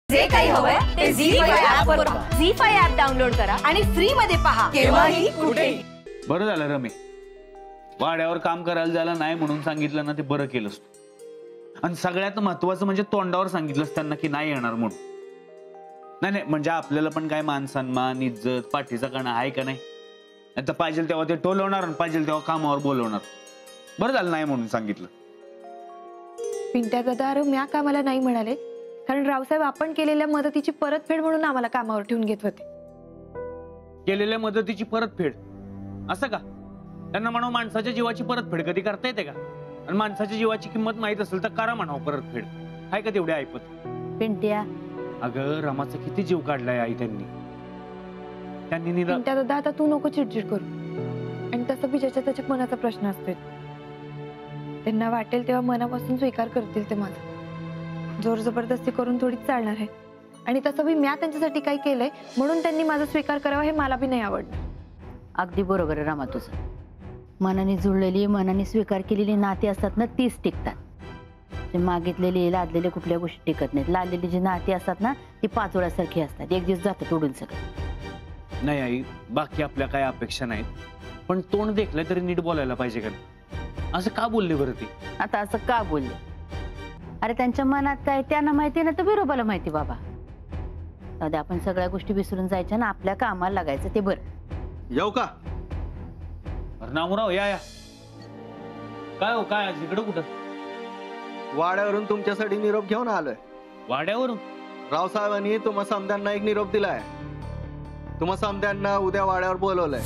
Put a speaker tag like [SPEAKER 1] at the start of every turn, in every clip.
[SPEAKER 1] जे काही हवंय ते झी ॲप वर पहा.
[SPEAKER 2] झी ॲप डाउनलोड करा आणि फ्री मध्ये पहा
[SPEAKER 1] केव्हाही कुठेही.
[SPEAKER 3] बरं झालं रमे, वाड्यावर काम करायला जायला नाही म्हणून सांगितलं ना, ते बरं केलंस तू. आणि सगळ्यात महत्वाचं म्हणजे तोंडावर सांगितलंस त्यांना की नाही येणार म्हणून. नाही म्हणजे आपल्याला पण काय मान सन्मान इज्जत पाठीचा कणा आहे का नाही. आता पाहिजे तेव्हा ते टोलवणार आणि पाहिजे तेव्हा कामावर बोलवणार. बरं झालं नाही म्हणून सांगितलं.
[SPEAKER 4] पिंट्या दादा, अरे म्या कामाला नाही म्हणाले, कारण रावसाहेब आपण केलेल्या मदतीची परतफेड म्हणून आम्हाला कामावर ठेवून घेत होते.
[SPEAKER 3] केलेल्या मदतीची परतफेड असं का? त्यांना म्हणावं माणसाच्या जीवाची परतफेड कधी करता येते का? आणि माणसाच्या जीवाची किंमत माहित असेल तर करा म्हणावं परतफेड. आहे का तेवढे ऐपत?
[SPEAKER 2] पिंट्या,
[SPEAKER 3] अगं रमाचा किती जीव काढलाय आई त्यांनी.
[SPEAKER 4] पिंट्या दादा, आता तू नको चिडचिड करू. आणि तसं बी ज्याच्या त्याच्या मनाचा प्रश्न असतोय. त्यांना वाटेल तेव्हा मनापासून स्वीकार करतील ते माझा. जोर जबरदस्ती करून थोडीच चालणार आहे. आणि तसं बी म्या त्यांच्यासाठी काही केलंय म्हणून त्यांनी माझा स्वीकार करावा हे मला बी नाही आवडलं.
[SPEAKER 2] अगदी बरोबर आहे रामा तुझं. मनाने जुळलेली मनाने स्वीकार केलेली नाती असतात ना, तीच टिकतात. ते मागितलेली लादलेले कुठल्या गोष्टी टिकत नाहीत. लादलेली जी नाती असतात ना, ती पाचोळ्यासारखी असतात. एक दिवस जातात उडून सगळं.
[SPEAKER 3] नाही आई, बाकी आपल्या काय अपेक्षा नाहीत, पण तोंड देखलं तरी नीट बोलायला पाहिजे का? असं का बोलले बरं ते?
[SPEAKER 2] आता असं का बोलले? अरे त्यांच्या मनात काय त्यांना माहिती ना, तर बिरोबाला माहिती बाबा. दादा, आपण सगळ्या गोष्टी विसरून जायच्या ना, आपल्या कामाला लागायचं ते बरं.
[SPEAKER 3] येऊ का? नामराव या. काय हो, काय इकडं कुठं?
[SPEAKER 5] वाड्यावरून तुमच्यासाठी निरोप घेऊन आलोय.
[SPEAKER 3] वाड्यावरून?
[SPEAKER 5] रावसाहेबांनी तुम्हा समद्यांना एक निरोप दिलाय. तुम्हा समद्यांना उद्या वाड्यावर बोलवलंय.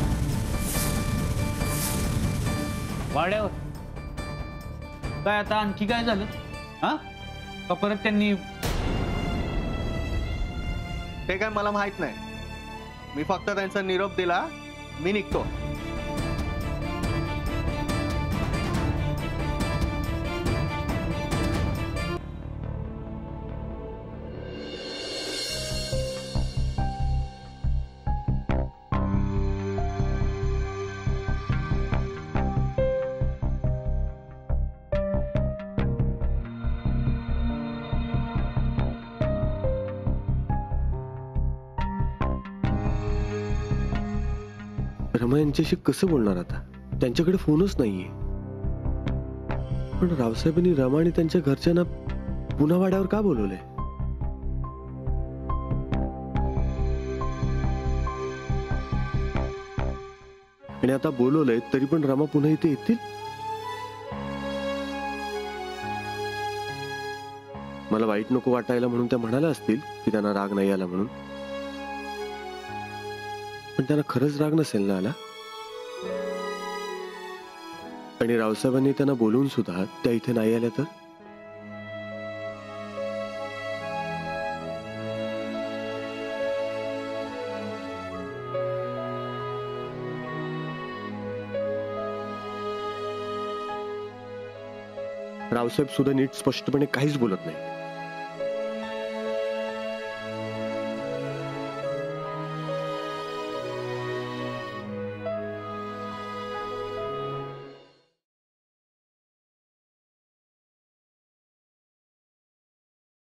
[SPEAKER 3] वाड्यावर? काय आता आणखी काय झालं? हा का परत त्यांनी?
[SPEAKER 5] ते काय मला माहित नाही. मी फक्त त्यांचा निरोप दिला, मी निघतो.
[SPEAKER 6] रमा यांच्याशी कसं बोलणार आता? त्यांच्याकडे फोनच नाहीये. पण रावसाहेबांनी रमा आणि त्यांच्या घरच्यांना पुन्हा वाड्यावर का बोलवलंय? आणि आता बोलवलंय तरी पण रमा पुन्हा इथे येतील? मला वाईट नको वाटायला म्हणून त्या म्हणाल्या असतील की त्यांना राग नाही आला म्हणून. पण त्यांना खरंच राग नसेल ना आला? आणि रावसाहेबांनी त्यांना बोलवून सुद्धा त्या इथे नाही आल्या तर? रावसाहेब सुद्धा नीट स्पष्टपणे काहीच बोलत नाही.